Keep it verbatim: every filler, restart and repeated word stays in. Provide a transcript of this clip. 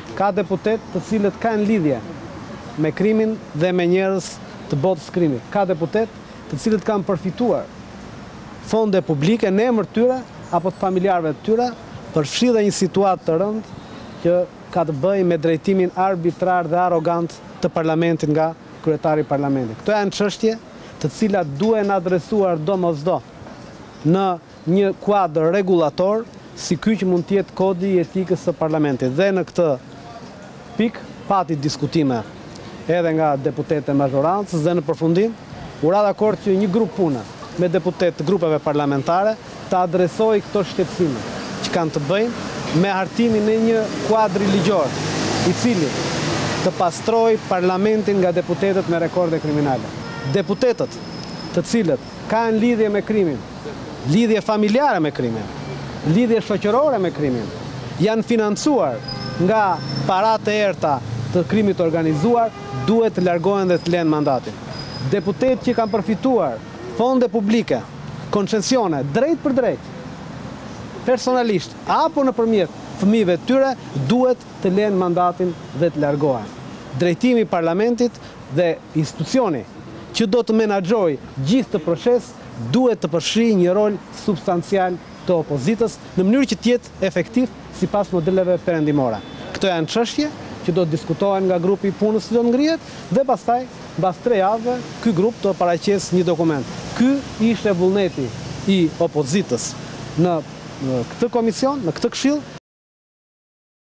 ka deputet të cilët kanë lidhje me krimin dhe me njerëz të botës krimit. Ka deputet të cilët kanë përfituar fonde publike në emër tyre apo të familjarëve të tyre, përfshi dhe një situatë të rëndë që ka të bëjë me drejtimin arbitrar dhe arrogant të parlamentit nga kryetari i parlamentit. Këto janë çështje të cilat duhen adresuar domosdo në një kuadër rregullator, si ky që mund të jetë kodi i etikës së parlamentit. Dhe në këtë pikë pati diskutime edhe nga deputetë e majorancës dhe në përfundim u ra dakord që një grup pune me deputetë të grupeve parlamentare të adresojë këto shqetësime që kanë të bëjnë me hartimin e një kuadri ligjor i cili të pastroj parlamentin nga deputetët me rekorde kriminale. Deputetët të cilët kanë lidhje me krimin, lidhje familjare me krimin, lidhje shoqërore me krimin, janë financuar nga paratë e errta të krimit organizuar, duhet të largohen dhe të lënë mandatin. Deputetë që kanë përfituar fonde publike, koncesione, drejt për drejt, personalisht, apo nëpërmjet fëmijëve të tyre, duhet të lënë mandatin dhe të largohen. Drejtimi i parlamentit dhe institucioni që do të menaxhojë gjithë të proces duhet të përfshijë një rol substancial të opozitës në mënyrë që të jetë efektiv sipas modeleve perëndimore. Këto janë çështje që do të diskutohen nga grupi i punës që do të ngrihet dhe pastaj mbas tre javëve ky grup do të paraqesë një dokument. Ky ishte vullneti i opozitës në këtë komision, në këtë këshill,